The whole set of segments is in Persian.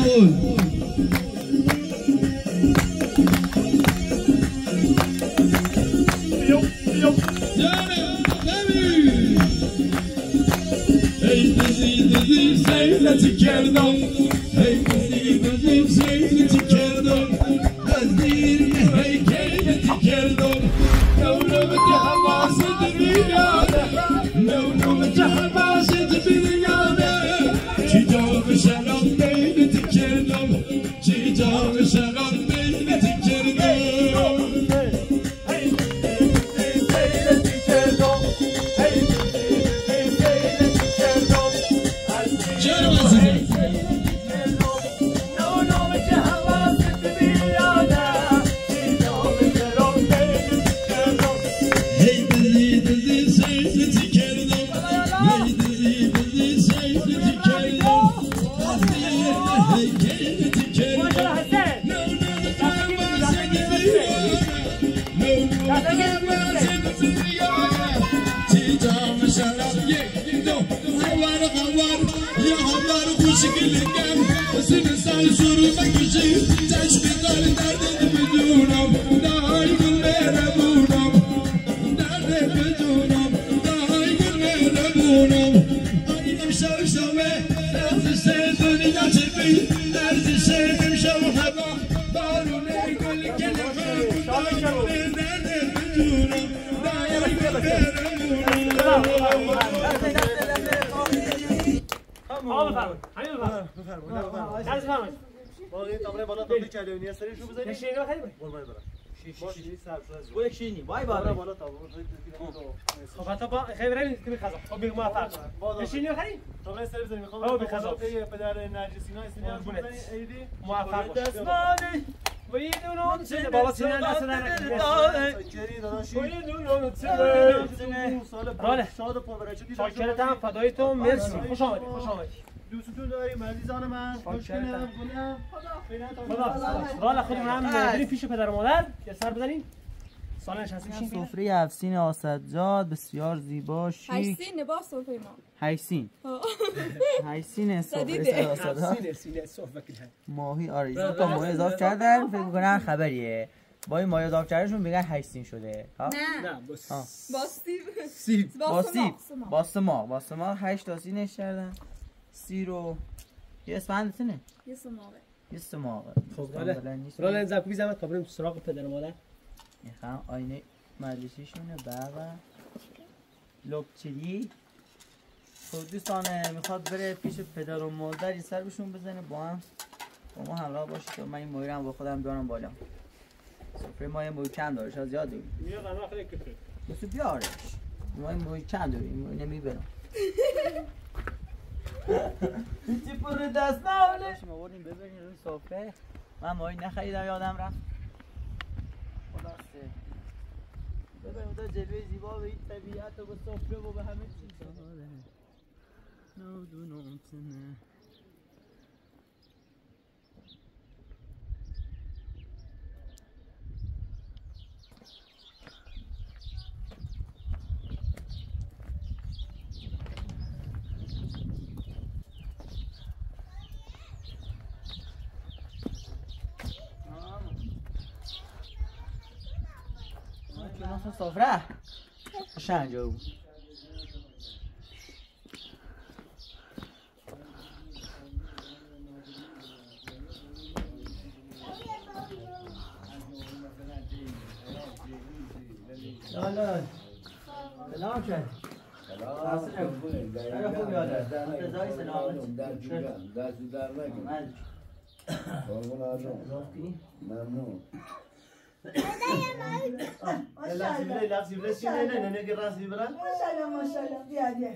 قول سيلتي كردم هي دزي سيلتي كردم دزير هي كيلتي كردم نولمتي حماسة بريادة نولمتي حماسة بريادة جيجام شغل بيلتي كردم جيجام شغل بيلتي كردم باي بالا خب تا خیلی بریم که بخزم خب بیگ موفق نشینی بخریم طبعا سر بزنیم میخوام او بخزم پدر نرجسینا سینه ایدی موفق دستمالی ویدونم چه بابا سینه دست نکنه چری داداشی ویدونم چه سال شاد و پربرچه شاکرتم فدای تو مرسی خوش آمدی دوستتون داریم عزیزان من خوشگلم گلم خدا رالا خودمون هم بریم پیش پدر و مادر یه سر بزنیم سال نشسته بشین سفره هفسین آسدزاد بسیار زیبا شیک هشتین لباس سفره ما هشتین هشتین سفره آسدزاد ماهی آره تا ماهی اضافه کردن فکر میکنن خبریه با این ماهی اضافه کردنشون میگن هشتین شده نه باستما 8 تا سینش کردن سی رو یه اسفند سنه یه سماقه خب رالا زبکی زمت تا بریم سراغ پدر و مادر میخوام آینه مجلسیشونه بابا لوکچری خب دوستانه میخواد بره پیش پدر و مادر یه سر بهشون بزنه با ما همراه باشید تا من این ماهی رو با خودم بیارم بالا سفره ما یه ماهی چند داره شاید زیاد داریم بسو بیارش ما این ماهی چند داریم این ماهی نمیبرم چی پر دست ناله ما بردیم ببریم روی سفره من ماهی نخریدم یادم رفت خلاصه ببریم تا جلوه زیبا به این طبیعت و به سفره و به همه چیز نودونم تنه سفره قشنگ جو لا سلام شد سلام خوب یاده انتظاری سلامت دستی در نگیم ممنون لحظی برسی نه که راست بیبرن ماشاءالله بیا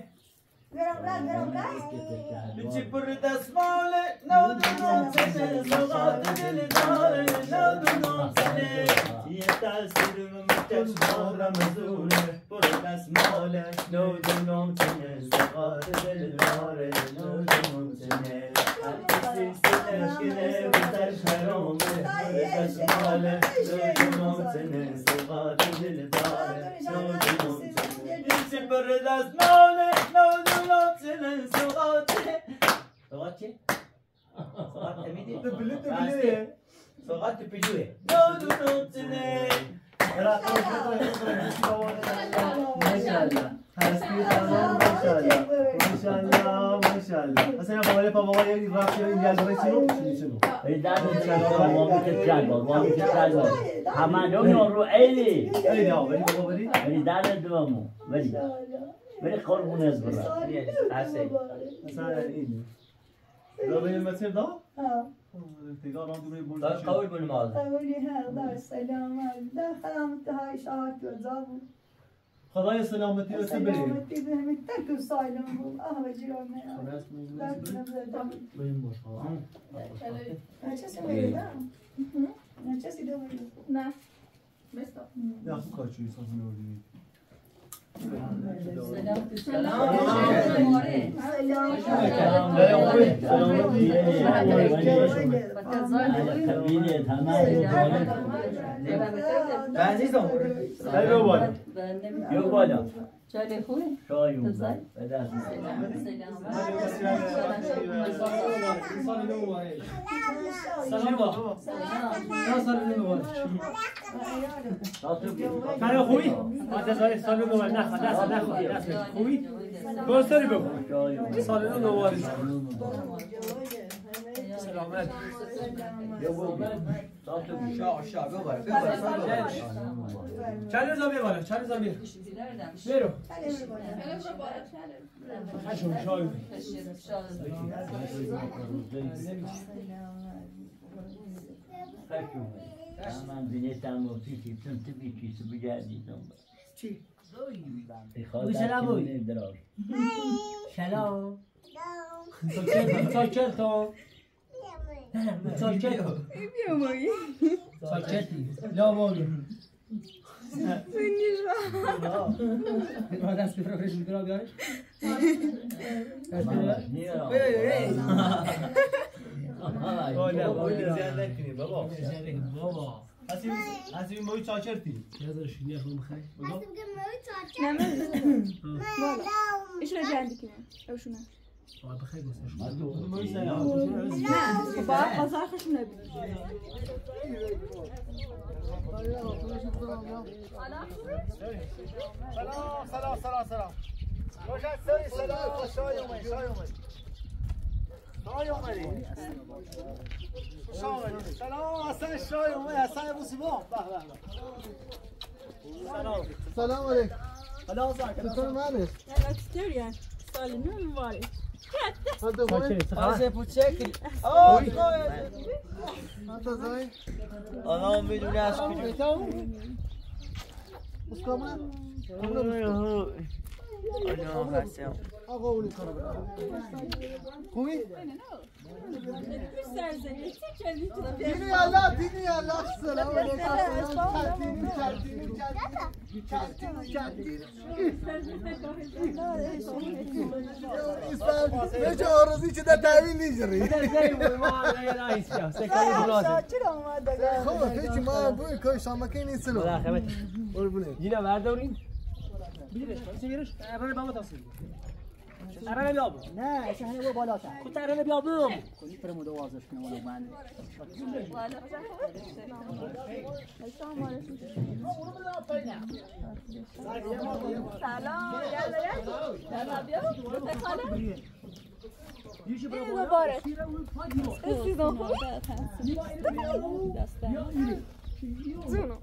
چی پر دستماله نودونم سنه سوغات دل داره نودونم سنه یه تاثیر چشمان رمزونه پر دستمالش نودونم سنه سوغات دل داره نودونم سنه هر کسی سنش کنه بسرش حرامه پر دستماله نودونم سنه سوغات دل داره نودونم سنه چی پر دستماله نودونم سنه سوغات سوغات چی؟ سوغات تبیدی؟ تبلیه سوقات تبیدوه ماشاءالله هستی تمام ماشاءالله مثلا بابای بابا یه رفت این جلوه چنو همه دنیا رو ایلی ایده ها بری بابا بری ولی در دوامو ولی قربون از برا مثلا این رو بین مسیر دا تیگاه رام دوره بولد قول بول مال قولی هردار سلامت داخلم تهای شاهد جزابو خدای سلامتی رسه بریم سلامتی بهمی تکو سالم بود آه جیران بریم باش نچسی بگیدم نچسی دو بگیدم نه بستا یا خوب کارچوی ساز میوردی چاله خوبه؟ شایون بدست سلام خوبی؟ آده سال نو نه خوبی؟ گوستری بگو سال نو سلامت چند زمین بالا چند زمین برو هشون شاید من بینیتم و پیشی چون تو بیچی تو بگردیدم چی؟ سلام بود سلام ساکرتا ساکرتا ساکرتی لا بولو ما دست بفرش میکنم بیارش بابا هستی موی چاچرتی یادش نیا خون بخیر ايش رجع عندك هنا او شنو؟ والله بخير بس موی سلام بقى قصار خش من سلام روشن سری سلام شای اومدی سلام حسن شای اومد حسن ابو سیبا سلام علیکم حالا چطور مالش كتير سالم مبارك آسه پوچکل آنها میدونه از کجا خوبی؟ ديني يلا السلام عليكم روزی چه در تحویل نیجری خوبه پیچی ما بوی که شامکی نیستنو یه برداریم بیرش ارانه بابا تصویر ارانه بیابم نه شهنه برو بالا شد خود ارانه بیابم کنی فرمو دو وازش کنه ولو من سلام يلا بيا مبارك السيزون زونو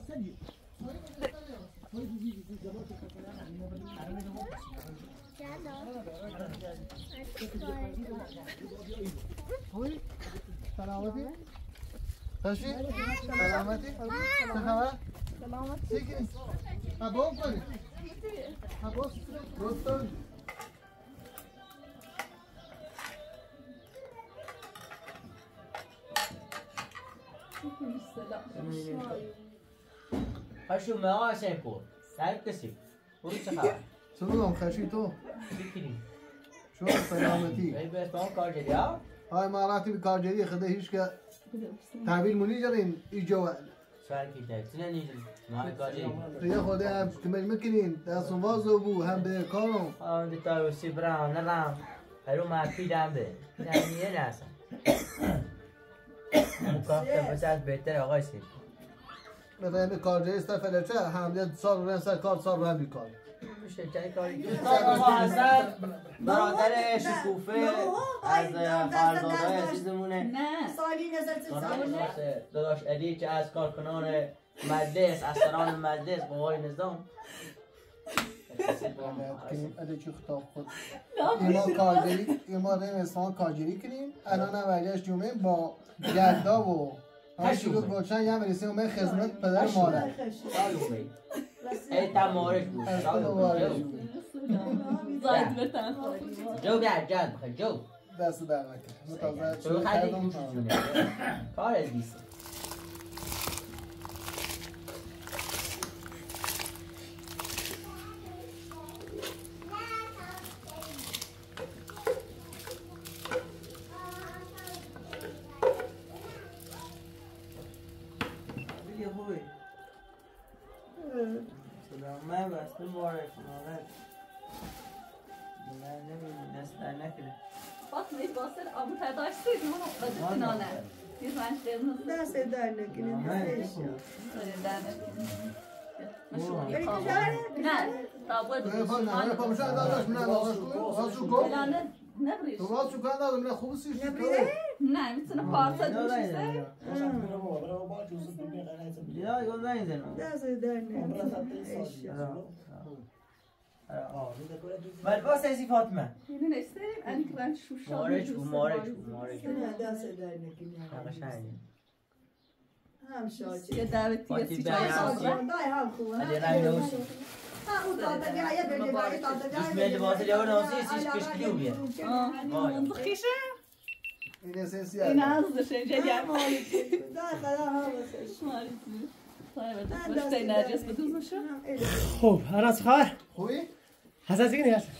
سلامتی؟ خوشی؟ سلامتی؟ چه خبر؟ سلامتی چیکی؟ ابا کنی؟ ابا دوستان هشو ما شنپور سر کسی برو چه خبر سلام خوشی تو بکنی شو سلامتی ای بس با کار جدی ها های ماراتی به کار جدی خدا هیچ که تحویل مونی جرین ایجا سوال کیته تنه نیست ما کار جدی خیلی خدا هم کمل میکنین دستون وازو بو هم به کارم آن دیتا سی برام نرام هرو ما پیدم به پیدم یه ناسم مکافت بسیار بهتر آقای سید مثلا کارجه استفاده چه هم سال رو سر کار سال رو هم بیکار میشه چه کاری آقا حسن برادر شکوفه از فرزادهای عزیزمونه نه سالی نظر داداش علی که از کارکنان مجلس از سران مجلس با آقای نظام اده چه خطاب خود ایما ریم اسفان کارگیری کنیم الان اولیش جمعه با گردا و هشتی رو گوچن یه برسیم اومه خدمت پدر مادر ای تمارش بود جو بیار جد بخیر جو دست در نکن متوجه تو خیلی گوش جونه کار از بیست من بس مبارک مبارک من نمیدونم دست در نکنه فاطمه باسر آمو پداشتی اونو بده کنانه یه زنش قرمز دست در نکنیم نه تابود تو باز چون کنه دادم نه خوب سیش نه میتونه پارسا دوشیسته یا گل نمیزنم دست در نکنیم ولی باز ایزی فاطمه یعنی نستریم انکران شوشا مارج نه دست در نکنیم هم شاچه یه دعوتی سیچه دای هم خوبه علی رنگ نوشی او داده جایه بگه بایی داده جایه دوست میل بازی لیور نوشی سیش کشکلیو بیه خیشه این اسنسی این ازش اینجا گرم دای خدا هم بسش باشه نرجس بدوزشو خب هرس خواهر خوبی؟ حساسی کنی هست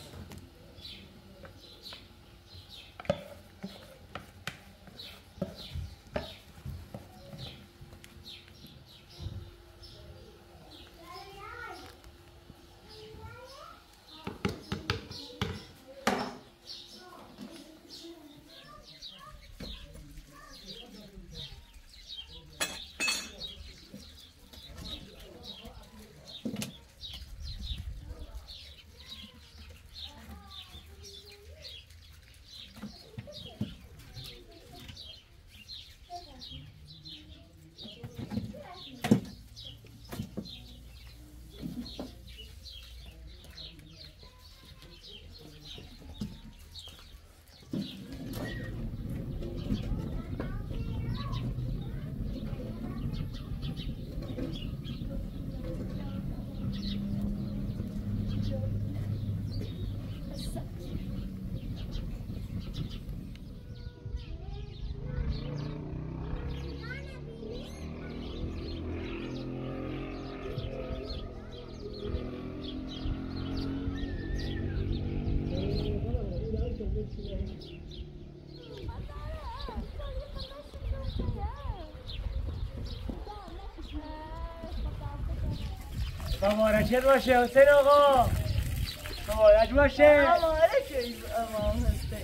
مبارکت باشه حسین آقا مبارک باشه مبارک امام حسین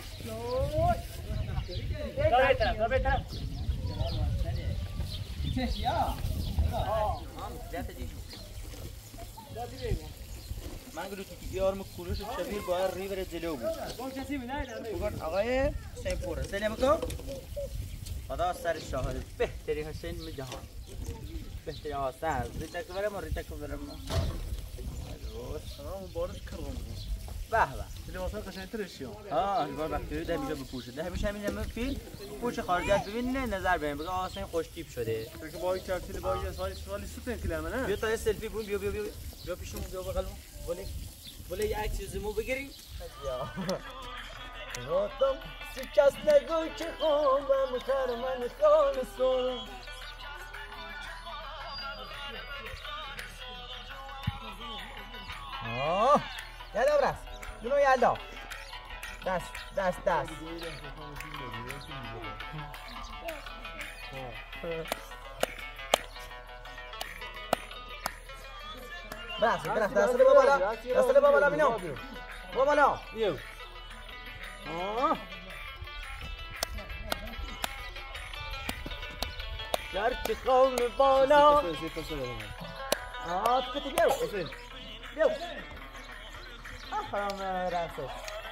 تا بهتر من گلو که بیارم کلوش شبیه باید ریور جلو بود آقای حسین پور سلام علیکم خدا سر شاهد بهتری حسین جهان بهتری آسان ریتک برم و ریتک برم مبارک کردم به به لباسا قشنگ‌ترش یا البته وقتی ده میشه بپوشه ده همیشه همین فیلم پوش خارجیت ببینه نظر بهم بگه حسین خوش تیپ شده که با این ترتیب با این سوالی سوتن کلمه نه بیا تا یه سلفی بون بیا پیشمون بیا بغلمون بله یه عکس زمو بگیری راتم شکست نگوی که خوابم خرمن خالصم یالا برس جنو یالا دست برس دست رو بالا بینو بالا شرط قوم بالا کتی بیاو بیاو آخرام رفته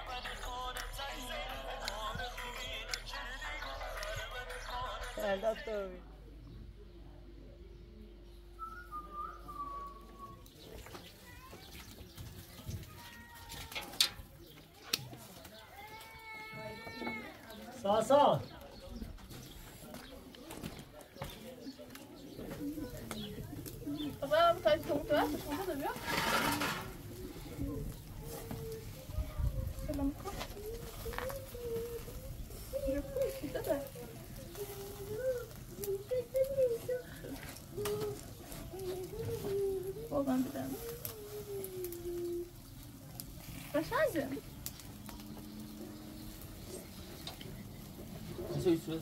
ساسا Agora tá de como tu é? Tá contando, viu? Voltando dentro. Proszę. Isso.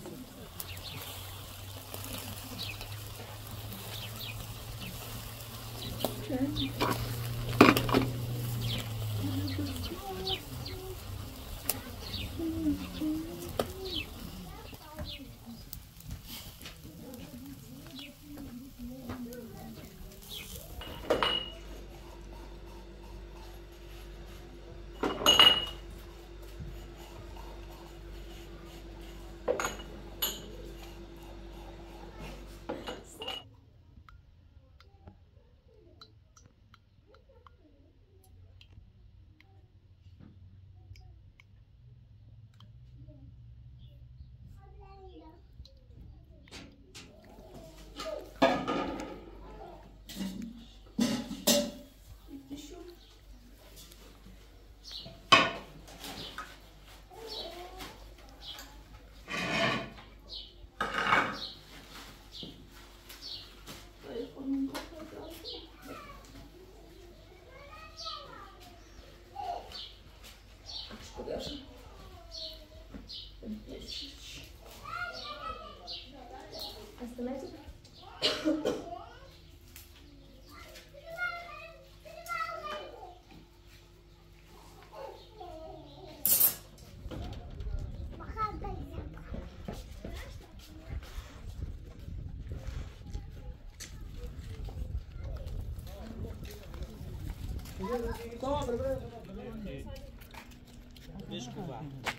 Desculpa.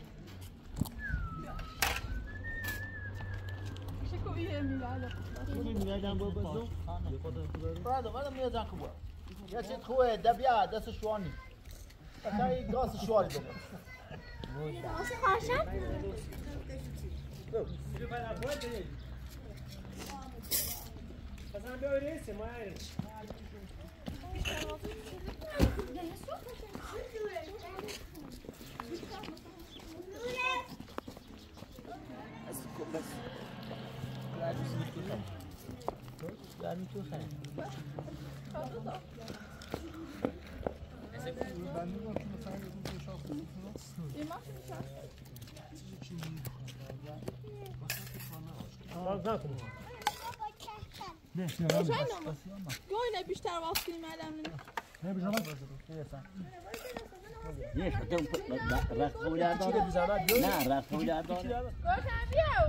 Chegou e milhada. میادم با بزو بعد میادم خوبه یا چه خوبه دبیا دست شوانی تای گاز شواری دو واسه خاشم مثلا بیاری سمای Yani tu sen. Gönle بیشتر وقت می‌مدم. نه بیشتر یه شده رفت خودت داد. نه رفت خودت داد. روشن بیاو.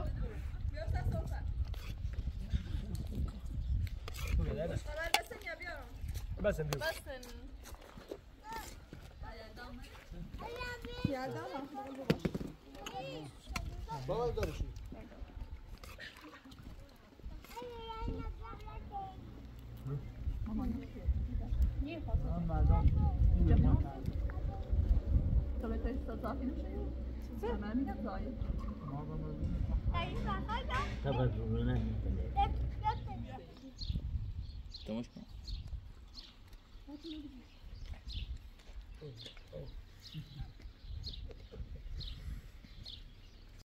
بسن بابا دارشی تماش کن.